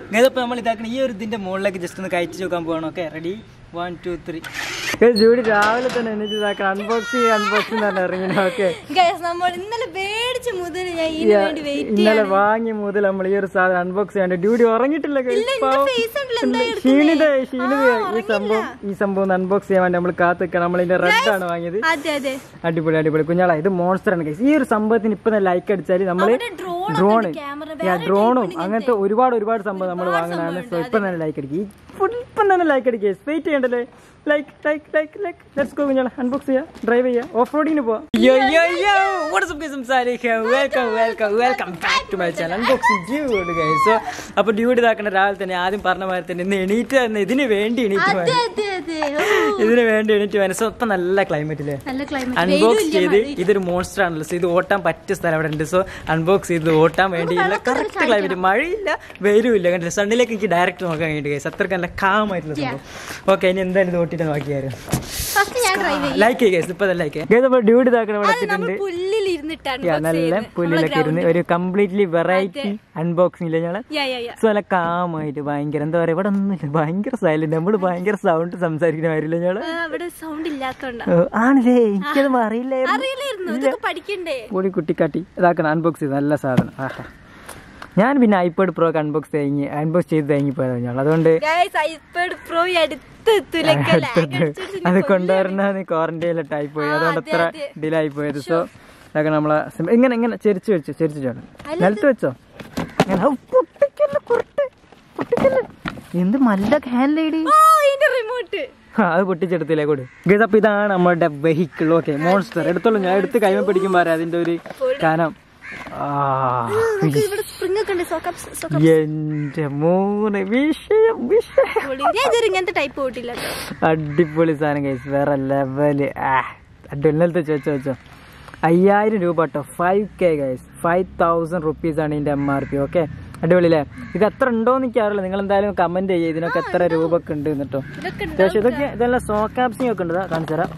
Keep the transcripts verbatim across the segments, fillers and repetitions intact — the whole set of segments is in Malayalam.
ഇതിപ്പോൾ നമ്മൾ ഇതാക്കണം ഈ ഒരു ഇതിന്റെ മുകളിലേക്ക് ജസ്റ്റ് ഒന്ന് കഴിച്ചു നോക്കാൻ പോകണം. Okay ready one two three. Judy രാവിലെ തന്നെ എനിക്ക് ഇതാക്കണം അൺബോക്സിങ് അൺബോക്സിങ് തന്നെ ഇറങ്ങി. ഓക്കെ ഇന്നലെ വാങ്ങി മുതൽ നമ്മൾ ഈ ഒരു സാധനം അൺബോക്സ് ചെയ്യാണ്ട് ഡ്യൂട്ടി ഉറങ്ങിയിട്ടില്ല. ക്ഷീണിത ക്ഷീണിത ഈ സംഭവം ഈ സംഭവം അൺബോക്സ് ചെയ്യാൻ വേണ്ടി നമ്മൾ കാത്തിക്കണം. നമ്മളിന്റെ റെഡ് ആണ് വാങ്ങിയത്. അടിപൊളി അടിപൊളി കുഞ്ഞാളാ. ഇത് മോൺസ്റ്റർ ആണ്. ഈ ഒരു സംഭവത്തിന് ഇപ്പൊ ലൈക്ക് അടിച്ചാല് നമ്മള് ഡ്രോണ് ഡ്രോണും അങ്ങനത്തെ ഒരുപാട് ഒരുപാട് സംഭവം നമ്മൾ വാങ്ങുന്നതാണ്. സോ ഇപ്പൊ തന്നെ ലൈക്ക് അടിക്കും. ഇപ്പം തന്നെ ലൈക്ക് അടിക്കുക. വെയിറ്റ് ചെയ്യണ്ടല്ലേ. Like like like like let's go കുഞ്ഞാളെ അൺബോക്സ് ചെയ്യാം. ഡ്രൈവ് ചെയ്യാം. ഓഫ് റോഡിന് പോവാം. Yo yo yo what's up guys. സംസാരിക്കാം. Welcome welcome welcome back to my channel unboxing dude guys. So അപ്പോൾ ഡ്യൂഡ് ഇതാക്കണ രാവിലെ തന്നെ ആദ്യം പറഞ്ഞ മാതിരി തന്നെ ഇന്ന് എണീറ്റ് തന്നെ ഇതിന് വേണ്ടി എണീറ്റ് ഇതിന് വേണ്ടി എണീറ്റ് വേണം. സോ ഇപ്പം നല്ല ക്ലൈമറ്റില്ലേ അൺബോക്സ് ചെയ്ത് ഇതൊരു മോൺസ്റ്റർ ആണല്ലോ. സോ ഇത് ഓട്ടാൻ പറ്റിയ സ്ഥലം അവിടെ ഉണ്ട്. സോ അൺബോക്സ് ചെയ്ത് ഓട്ടാൻ വേണ്ടിയുള്ള കറക്റ്റ് ക്ലൈമറ്റ്. മഴയില്ല വെയിലും ഇല്ല. കണ്ടില്ല സണ്ണിലേക്ക് എനിക്ക് ഡയറക്റ്റ് നോക്കാൻ വേണ്ടി ഗയ്സ്. അത്രയ്ക്ക് നല്ല കാമായിട്ടുള്ള സംഭവം. ഓക്കെ ഇനി എന്തായാലും ഇത് ഓട്ടിട്ട് നോക്കിയായിരുന്നു. ലൈക്ക് ചെയ്യുക ഇപ്പൊ ലൈക്ക് ചെയ്യുക. ഡ്യൂഡ് ഇതാക്കണം വെച്ചിട്ടുണ്ട്. നല്ല പുല്ലിലൊക്കെ ഇരുന്ന് ഒരു കംപ്ലീറ്റ്ലി വെറൈറ്റി അൺബോക്സിംഗ് ഇല്ല ഞങ്ങള്. സോ നല്ല കാമായിട്ട് ഭയങ്കര എന്താ പറയാ ഇവിടെ ഒന്നുമില്ല. ഭയങ്കര സൈലന്റ്. നമ്മള് ഭയങ്കര സൗണ്ട് സംസാരിക്കുന്ന കാര്യമില്ല ഞങ്ങള്. ആണല്ലേ എനിക്കത് അറിയില്ലായിരുന്നു. കൂടി കുട്ടിക്കാട്ടി ഇതാക്കണം അൺബോക്സ് ചെയ്ത് നല്ല സാധനം. ആഹാ ഞാൻ പിന്നെ ഐപാഡ് പ്രോ അൺബോക്സ് കഴിഞ്ഞ് അൺബോക്സ് ചെയ്ത് കഴിഞ്ഞ് പോയത് ഞങ്ങൾ. അതുകൊണ്ട് അത് കൊണ്ടുവരുന്ന ക്വാറന്റൈനിലെ ടൈപ്പ് പോയി. അതുകൊണ്ട് അത്ര ഡിലേ ആയി പോയത്. സോ അതൊക്കെ നമ്മളെ ഇങ്ങനെ ഇങ്ങനെ ചെരിച്ച് വെച്ചു ചെരിച്ചു ചോണം നിലത്ത് വെച്ചോ. എന്ത് നല്ല ഹാൻഡ് ലേഡി അത് പൊട്ടിച്ചെടുത്തില്ലേ കൂടി. അപ്പൊ ഇതാണ് നമ്മളുടെ വെഹിക്കിൾ. ഓക്കെ മോൺസ്റ്റർ എടുത്തോളൂ. ഞാൻ എടുത്ത് കൈമ പിടിക്കുമ്പോ അതിന്റെ ഒരു കാനം. എന്റെ മൂന്ന് വിഷയം അടിപൊളി സാധനം കഴിച്ചു. വേറെ ലെവല്. അടിപൊളി വെച്ചോ വെച്ചോ. അയ്യായിരം രൂപ കേട്ടോ. Five K guys. Five thousand rupees ആണ് ഇതിന്റെ എം ആർ പി. ഓക്കെ അടിപൊളിയല്ലേ. ഇത് എത്ര ഉണ്ടോന്ന് എനിക്ക് അറിയില്ല. നിങ്ങൾ എന്തായാലും കമന്റ് ചെയ്യുക ഇതിനൊക്കെ എത്ര രൂപ ഒക്കെ ഉണ്ട് എന്നിട്ടോ. അത്യാവശ്യം ഇതൊക്കെ ഇതെല്ലാം സോക്കാപ്സിംഗ് ഒക്കെ ഉണ്ട്. കാണിച്ചു തരാം.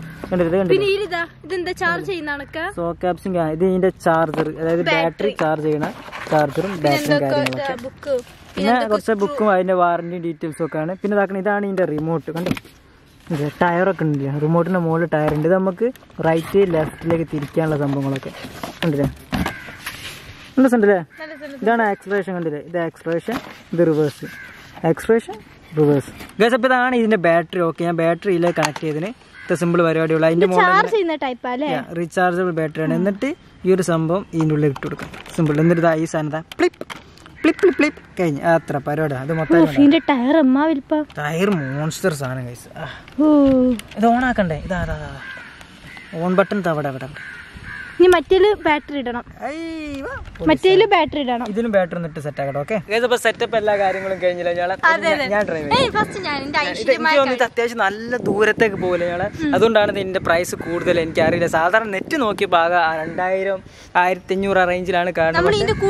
സോക്കാപ്സിംഗ് ഇത് ഇതിന്റെ ചാർജർ അതായത് ബാറ്ററി ചാർജ് ചെയ്യണ ചാർജറും ബാറ്ററിയും കാര്യങ്ങളൊക്കെ. പിന്നെ കുറച്ച് ബുക്കും അതിന്റെ വാറന്റി ഡീറ്റെയിൽസും ഒക്കെ ആണ്. പിന്നെ ഇതാക്കണം ഇതാണ് ഇതിന്റെ റിമോട്ട്. കണ്ടോ ടയറൊക്കെ ഉണ്ടല്ലേ. റിമോട്ടിന്റെ മുകളിൽ ടയർ ഉണ്ട്. ഇത് നമുക്ക് റൈറ്റ് ലെഫ്റ്റിലേക്ക് തിരിക്കാനുള്ള സംഭവങ്ങളൊക്കെ ഉണ്ടല്ലേ. ഉണ്ടല്ലേ. ഇതാണ് ആക്സിലറേഷൻ. കണ്ടില്ലേ ഇത് ആക്സിലറേഷൻ ഇത് റിവേഴ്സ്. Acceleration reverse guys. അപ്പോൾ ഇതാണ് ഇതിന്റെ ബാറ്ററി. ഓക്കെ ഞാൻ ബാറ്ററിയിലേക്ക് കണക്ട് ചെയ്തതിന് ഇത്ര സിമ്പിൾ പരിപാടിയുള്ളൂ. അതിന്റെ മുകളിൽ റീചാർജബിൾ ബാറ്ററിയാണ്. എന്നിട്ട് ഈ ഒരു സംഭവം ഇതിൻ്റെ ഉള്ളിൽ ഇട്ട് കൊടുക്കാം. സിമ്പിൾ. എന്നിട്ട് ഈ സാധനം ഫ്ലിപ്പ് ഫ്ലിപ്പ് ഫ്ലിപ്പ് ഫ്ലിപ്പ് കഴിഞ്ഞ് അത്ര പരിപാടി. അത് മൊത്തം ടയർ മോൺസ്റ്റർ സാധനം ഗൈസ്. ഇത് ഓൺ ആക്കണ്ടേ. ഇതാ ഓൺ ബട്ടൺ അവിടെ അവിടെ. ഇനി മറ്റേല് ബാറ്ററി ഇടണം. മറ്റേല് ബാറ്ററി ഇടണം. ഇതിലും ബാറ്ററി ഇട്ട് സെറ്റ് ആക്കട്ടെ. ഓക്കെ സെറ്റപ്പ് എല്ലാ കാര്യങ്ങളും കഴിഞ്ഞില്ല. ഞാൻ ഡ്രൈവ് ഇത് അത്യാവശ്യം നല്ല ദൂരത്തേക്ക് പോകില്ല ഞങ്ങള്. അതുകൊണ്ടാണ് ഇതിന്റെ പ്രൈസ് കൂടുതൽ. എനിക്കറിയില്ല. സാധാരണ നെറ്റ് നോക്കിയപ്പോ ആകെ രണ്ടായിരം ആയിരത്തി അഞ്ഞൂറ് റേഞ്ചിലാണ് കാണുന്നത്.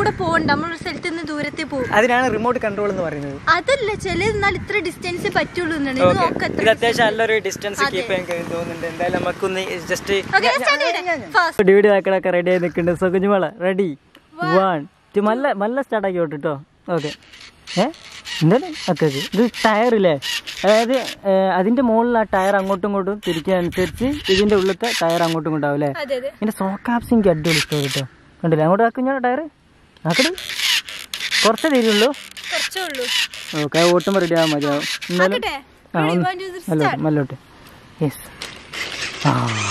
അതിനാണ് റിമോട്ട് കൺട്രോൾ എന്ന് പറയുന്നത്. അതല്ല ചില ഇത്ര ഡിസ്റ്റൻസ് പറ്റുള്ളൂ. ഇത് അത്യാവശ്യം നല്ലൊരു ഡിസ്റ്റൻസ് കീപ്പ് ചെയ്യാൻ തോന്നുന്നുണ്ട്. എന്തായാലും നമുക്കൊന്ന് ജസ്റ്റ് വീഡിയോ ആക്കണൊക്കെ റെഡി ആയി നിൽക്കുന്നുണ്ട്. സോ കുഞ്ഞുമോളെ റെഡി വൺ ടു മല്ല മല്ല സ്റ്റാർട്ട് ആക്കി വിട്ടോ. ഓക്കെ ഏഹ് എന്താണ് ഓക്കെ ഇത് ടയറില്ലേ. അതായത് അതിന്റെ മുകളിൽ ആ ടയർ അങ്ങോട്ടും ഇങ്ങോട്ടും തിരിക്കാനുസരിച്ച് ഇതിന്റെ ഉള്ളിലത്തെ ടയർ അങ്ങോട്ടും ഇങ്ങോട്ടും ആവില്ലേ. ഇതിന്റെ സോക്കാപ്സിങ് അടിപൊളി ഇഷ്ടം കേട്ടോ. കണ്ടില്ലേ അങ്ങോട്ട് ആക്കും ഞാൻ ടയർ ആക്കട്ടെ. കുറച്ചേ തീരുള്ളൂ. ഓക്കെ ഓട്ടുമ്പോൾ റെഡി ആവാൻ മതിയാവും. എന്നാലും ആ മല്ലോട്ട് മല്ലോട്ട് യെസ്. ആ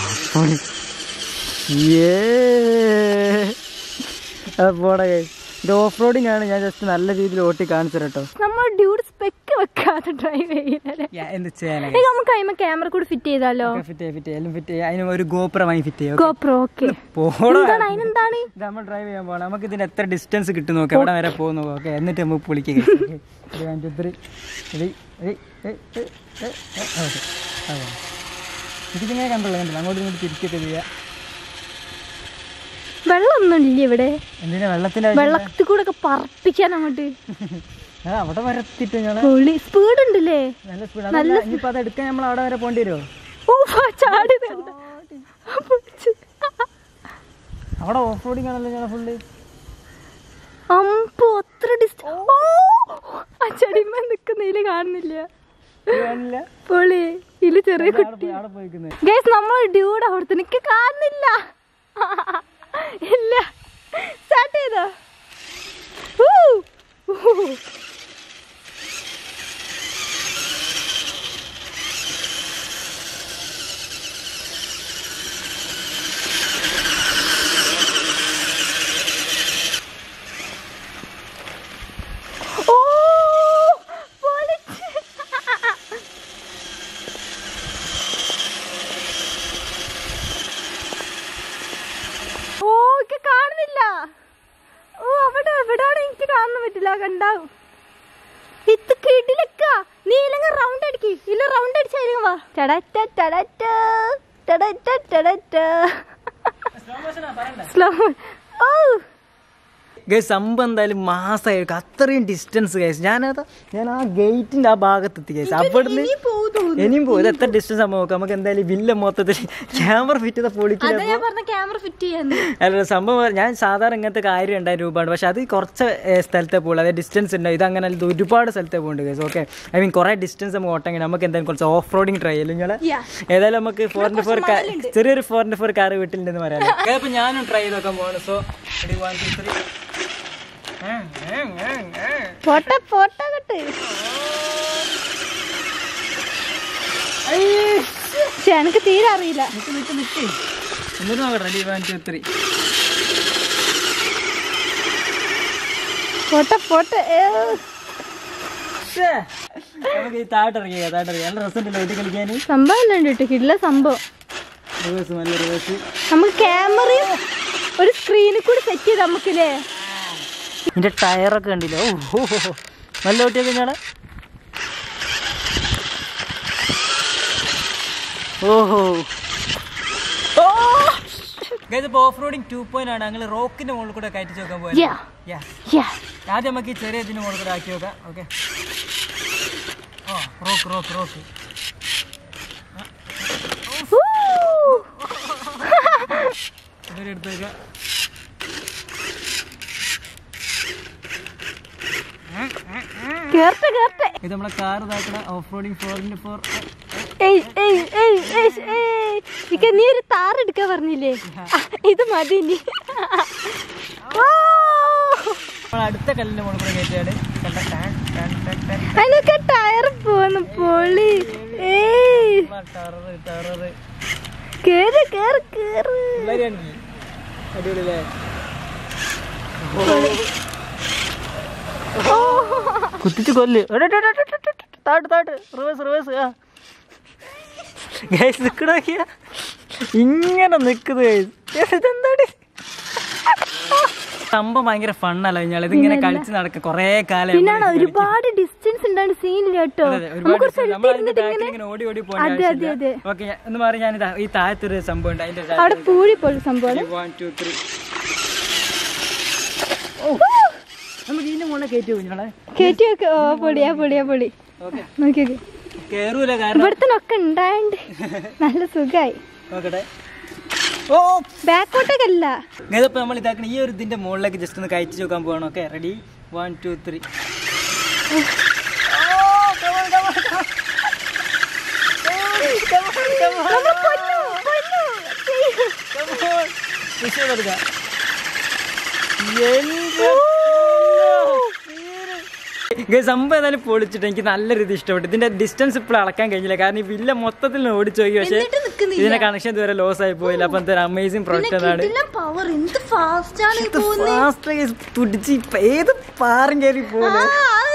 പോടെ ഇത് ഓഫ് റോഡിങ് ആണ്. ഞാൻ ജസ്റ്റ് നല്ല രീതിയിൽ ഓട്ടി കാണിച്ചു കേട്ടോ. നമ്മൾ ഡ്യൂഡ് സ്പെക്ക് വെക്കാതെ ഡ്രൈവ് ചെയ്യുന്നത് നമുക്ക് അതിന് ക്യാമറ കൂടി ഫിറ്റ് ചെയ്താലോ. അതിന് ഒരു ഗോപ്രോ വാങ്ങി ഫിറ്റ് ചെയ്യാം. ഗോപ്രോ ഓക്കെ അതിനെന്താണ് നമ്മൾ ഡ്രൈവ് ചെയ്യാൻ പോകണം. നമുക്ക് ഇതിന് എത്ര ഡിസ്റ്റൻസ് കിട്ടും നോക്കാം. എവിടെ വരെ പോകുന്നു ഓക്കെ. എന്നിട്ട് നമുക്ക് പൊളിക്കുക. ഇതിങ്ങനെ കണ്ടല്ലോ കണ്ടല്ലോ. അങ്ങോട്ട് ഇങ്ങോട്ട് തിരിക്കൊക്കെ ചെയ്യാം. വെള്ളമൊന്നും ഇല്ല ഇവിടെ. എന്തിനാ വെള്ളത്തിന്റെ വെള്ളത്തിൽ കൂടെ ഒക്കെ പറപ്പിക്കാൻ അങ്ങോട്ട് അവിടെ വരത്തിട്ട് സ്പീഡ് ഉണ്ടല്ലേ. നല്ല സ്പീഡ്. ഇനിയിപ്പോ അത് എടുക്കാൻ നമ്മൾ അവിടെ വരെ പോണ്ടി വരുമോ. അവിടെ ഓഫ് റോഡിങ് ആണല്ലോ ഞങ്ങളെ ഫുള്ള്. അമ്പോ അത്ര ഡിസ്റ്റൻസ് കാണുന്നില്ല. പൊളി ഇല്ല ചെറിയ കുട്ടി. ഗൈസ് നമ്മൾ ഡ്യൂഡ് അവിടുത്തെ എനിക്ക് കാണുന്നില്ല. ഇല്ല സ്റ്റാർട്ട് ചെയ്തോ. കണ്ടാവും ഇത് കിടിലക്ക. നീ ഇല്ലെങ്കിൽ റൗണ്ട് അടിക്ക്. ഇല്ല റൗണ്ട് അടിച്ചാലും വാ. ടടറ്റ ടടറ്റ ടടറ്റ ടടറ്റ സ്ലോ. ഓ ഗൈസ് സംഭവം എന്തായാലും മാസമായിരിക്കും. അത്രയും ഡിസ്റ്റൻസ് ഗൈസ്. ഞാനത് ഞാൻ ആ ഗേറ്റിന്റെ ആ ഭാഗത്തെത്തി ഗൈസ്. അവിടുന്ന് ഇനിയും പോകും. ഇത് എത്ര ഡിസ്റ്റൻസ് ആകുമ്പോൾ നോക്കാം. നമുക്ക് എന്തായാലും വില്ല മൊത്തത്തിൽ ക്യാമറ ഫിറ്റ് ചെയ്ത പൊളിക്കില്ല. അല്ല സംഭവം ഞാൻ സാധാരണ ഇങ്ങനത്തെ കാര്യം രണ്ടായിരം രൂപയാണ്. പക്ഷെ അത് കുറച്ച് സ്ഥലത്തെ പോകുള്ളൂ. അതായത് ഡിസ്റ്റൻസ് ഉണ്ട്. ഇത് അങ്ങനെ ഒരുപാട് സ്ഥലത്തെ പോകുന്നുണ്ട് ഗൈസ്. ഓക്കെ ഐ മീൻ കുറെ ഡിസ്റ്റൻസ് നമുക്ക് ഓട്ടെങ്കിൽ നമുക്ക് എന്തായാലും കുറച്ച് ഓഫ് റോഡിങ് ട്രൈ ചെയ്യും. നിങ്ങൾ ഏതായാലും നമുക്ക് ഫോർ ഇൻറ്റു ഫോർ ചെറിയൊരു ഫോർ ഇൻറ്റു ഫോർ കാർ വീട്ടിലുണ്ടെന്ന് പറയാം. അപ്പോൾ ഞാനും ട്രൈ ചെയ്ത് നോക്കാൻ പോകണം. So one two three. Photo photo cut. എനിക്ക് തീരെ അറിയില്ല. എന്നിട്ട് നോക്കട്ടെ. Ready one two three. Photo photo നമുക്ക് ഈ താട്ടിറങ്ങിയ താട്ടിറങ്ങിയ നല്ല രസമുണ്ടല്ലോ വീട്ടിൽ കളിക്കാൻ. സംഭവം ഉണ്ട് കിട്ടില്ല സംഭവം. നല്ല റിവേഴ്സ്. നമുക്ക് ക്യാമറയും ഒരു സ്ക്രീനിൽ കൂടി സെറ്റ് ചെയ്ത് നമുക്കില്ലേ. ഇതിന്റെ ടയറൊക്കെ കണ്ടില്ലോ. ഓ നല്ല കുട്ടിയൊക്കെ ഞാൻ. ഓഹോ ഇതിപ്പോ ഓഫ് റോഡിങ് ടു പോയിന്റ് ആണ്. ഞങ്ങൾ റോക്കിന്റെ മുകളിൽ കൂടെ കയറ്റി നോക്കാൻ പോയത്. ആദ്യം നമുക്ക് ഈ ചെറിയ ഇതിന്റെ മുകളിൽ കൂടെ ആക്കി നോക്കാം. Okay oh rock rock rock. എടുത്ത് വെക്കാം. ഇത് നമ്മളെ കാർ ഇതാക്കണ off roading four into four. നീ ഒരു താർ എടുക്കാൻ പറഞ്ഞില്ലേ? ഇത് മതി. അടുത്ത കല്ലിന്റെ മുകളിൽ കൂടെ കയറ്റിയാണ്. അതിനൊക്കെ ടയർ പോന്നു പൊളി. കേറ് കേറ് കേറ്. അടിപൊളിയല്ലേ? കുത്തിച്ച് കൊല്ല്. താട്ട് താട്ട് റിവേഴ്സ് റിവേഴ്സ്. ഗൈസ് നിക്കണോക്കിയ ഇങ്ങനെ നിക്കുന്നത്. ഇതെന്താണ് സംഭവം? ഭയങ്കര ഫണ്ണല്ല കഴിഞ്ഞാൽ ഇതിങ്ങനെ കളിച്ച് നടക്കുക കൊറേ കാലം. ഒരുപാട് ഡിസ്റ്റൻസ് ഉണ്ടാണ് സീനിൽ കേട്ടോ. ഓടി ഓടി പോകാൻ. ഓക്കെ എന്ന് പറഞ്ഞ ഞാൻ ഈ താഴത്തൊരു സംഭവം ഉണ്ട്. അതിന്റെ അവിടെ പൂഴി പോലെ സംഭവം. One two three. നമുക്ക് ഇതിന്റെ മുകളിൽ കയറ്റി പോയി കയറ്റി വെക്ക. ഓ പൊളിയാ പൊളിയാ പൊളി. നോക്കി കേറൂല കാരണം ഇവിടത്തിനൊക്കെ ഉണ്ടായോണ്ട് നല്ല സുഖായി. നോക്കട്ടെ. ഓ ബാക്കോട്ടൊക്കെ അല്ല. ഇതിപ്പോ നമ്മൾ ഇതാക്കണം. ഈ ഒരു ഇതിന്റെ മുകളിലേക്ക് ജസ്റ്റ് ഒന്ന് കയറ്റി നോക്കാൻ പോകണം. Okay ready one two three. സംഭവം ഏതായാലും പൊളിച്ചിട്ട് എനിക്ക് നല്ല രീതി ഇഷ്ടപ്പെട്ടു. ഇതിന്റെ ഡിസ്റ്റൻസ് ഇപ്പോൾ അളക്കാൻ കഴിഞ്ഞില്ല കാരണം ഈ വില്ല മൊത്തത്തിൽ ഓടിച്ചു നോക്കി. പക്ഷെ ഇതിന്റെ കണക്ഷൻ ഇതുവരെ ലോസ് ആയി പോയില്ല. അപ്പൊ എന്തൊരു അമേസിംഗ് പ്രൊഡക്റ്റ് ആണ്. തുടിച്ച് ഏത് പാറും കയറി പോകുന്നത്.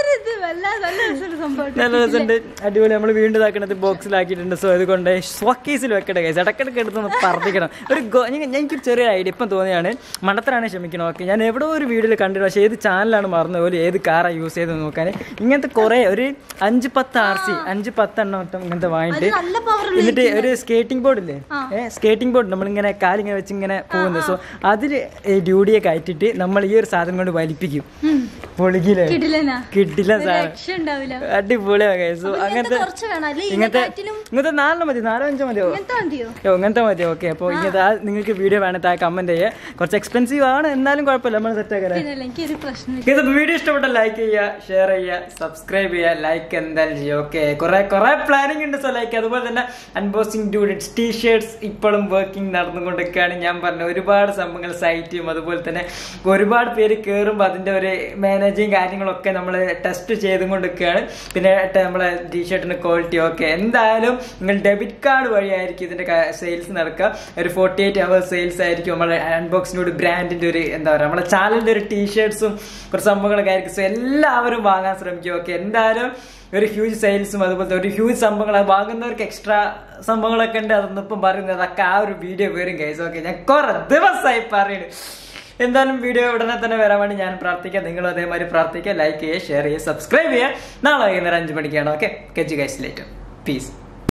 നല്ല രസമുണ്ട്. അടിപൊളി. നമ്മൾ വീണ്ടും ഇതാക്കണത് ബോക്സിലാക്കിയിട്ടുണ്ട്. സോ അതുകൊണ്ട് ഷോക്കേസിൽ വെക്കട്ടെ ഗൈസ്. ഇടക്കിടക്ക് എടുത്തൊന്ന് പറപ്പിക്കണം. ഒരു എനിക്കൊരു ചെറിയ ഐഡിയ ഇപ്പം തോന്നിയാണ്. മണ്ടത്തരാണ് ക്ഷമിക്കണം. ഓക്കെ ഞാൻ എവിടെ ഒരു വീഡിയോയിൽ കണ്ടിരുന്നു. പക്ഷേ ഏത് ചാനലാണ് മറന്നത് പോലെ ഏത് കാറാണ് യൂസ് ചെയ്ത് നോക്കാൻ. ഇങ്ങനത്തെ കുറെ ഒരു അഞ്ച് പത്ത് ആർ സി അഞ്ച് പത്തെണ്ണം മൊത്തം ഇങ്ങനത്തെ വാങ്ങിട്ട് എന്നിട്ട് ഒരു സ്കേറ്റിംഗ് ബോർഡ് ഇല്ലേ ഏഹ് സ്കേറ്റിംഗ് ബോർഡ് നമ്മളിങ്ങനെ കാലിങ്ങനെ വെച്ച് ഇങ്ങനെ പോകുന്നത്. സോ അതിൽ ഡ്യൂഡിയെ കയറ്റിട്ട് നമ്മൾ ഈ ഒരു സാധനം കൊണ്ട് വലിപ്പിക്കും. പൊളിക്കില്ലേ കിട്ടില്ല സാധനം അടിപൊളിയാ ഗൈസ്. അങ്ങനത്തെ ഇങ്ങനത്തെ ഇങ്ങനത്തെ നാലെണ്ണം മതി, നാലോ അഞ്ചോ മതിയോ? ഇങ്ങനത്തെ മതി. ഓക്കെ, അപ്പോൾ ഇങ്ങനത്തെ നിങ്ങൾക്ക് വീഡിയോ വേണം താഴെ കമന്റ് ചെയ്യുക. കുറച്ച് എക്സ്പെൻസീവ് ആണ്, എന്നാലും കുഴപ്പമില്ല, നമ്മൾ സെറ്റ് ആക്കാൻ. ഇത് വീഡിയോ ഇഷ്ടപ്പെട്ട ലൈക്ക് ചെയ്യുക, ഷെയർ ചെയ്യുക, സബ്സ്ക്രൈബ് ചെയ്യുക, ലൈക്ക് എന്തായാലും ചെയ്യുക. ഓക്കെ, കുറെ കുറെ പ്ലാനിങ് ഉണ്ട്, സോ ലൈക്ക്. അതുപോലെ തന്നെ അൺബോക്സിംഗ് ഡ്യൂഡ് ടീഷർട്സ് ഇപ്പോഴും വർക്കിംഗ് നടന്നുകൊണ്ടിരിക്കുകയാണ്. ഞാൻ പറഞ്ഞ ഒരുപാട് സംഭവങ്ങൾ സൈറ്റും അതുപോലെ തന്നെ ഒരുപാട് പേര് കയറുമ്പോൾ അതിന്റെ ഒരു മാനേജിങ് കാര്യങ്ങളൊക്കെ നമ്മൾ ടെസ്റ്റ് ചെയ്തുകൊണ്ടിരിക്കുകയാണ്. പിന്നെ നമ്മളെ ടീഷർട്ടിന് ക്വാളിറ്റി ഒക്കെ എന്തായാലും നിങ്ങൾ ഡെബിറ്റ് കാർഡ് വഴിയായിരിക്കും ഇതിന്റെ സെയിൽസ് നടക്കുക. ഒരു ഫോർട്ടി എയ്റ്റ് അവേഴ്സ് സെയിൽസ് ആയിരിക്കും നമ്മളെ അൺബോക്സിംഗ് ബ്രാൻഡിന്റെ ഒരു എന്താ പറയുക നമ്മളെ ചാനലിന്റെ ഒരു ടീഷർട്സും കുറച്ച് സംഭവങ്ങളൊക്കെ ആയിരിക്കും. സോ എല്ലാവരും വാങ്ങാൻ ശ്രമിക്കും. ഓക്കെ, എന്തായാലും ഒരു ഹ്യൂജ് സെയിൽസും അതുപോലത്തെ ഒരു ഹ്യൂജ് സംഭവങ്ങൾ വാങ്ങുന്നവർക്ക് എക്സ്ട്രാ സംഭവങ്ങളൊക്കെ ഉണ്ട്. അതൊന്നും ഇപ്പം പറയുന്നത് അതൊക്കെ ആ ഒരു വീഡിയോ വരും ഗൈസ്. ഓക്കെ, ഞാൻ കുറെ ദിവസമായി പറയുന്നു. എന്തായാലും വീഡിയോ ഉടനെ തന്നെ വരാൻ വേണ്ടി ഞാൻ പ്രാർത്ഥിക്കാം. നിങ്ങളും അതേമാതിരി പ്രാർത്ഥിക്കുക, ലൈക്ക് ചെയ്യുക, ഷെയർ ചെയ്യുക, സബ്സ്ക്രൈബ് ചെയ്യുക. നാളെ വൈകുന്നേരം അഞ്ച് മണിക്കാണ്. Okay, catch guys later. Piece.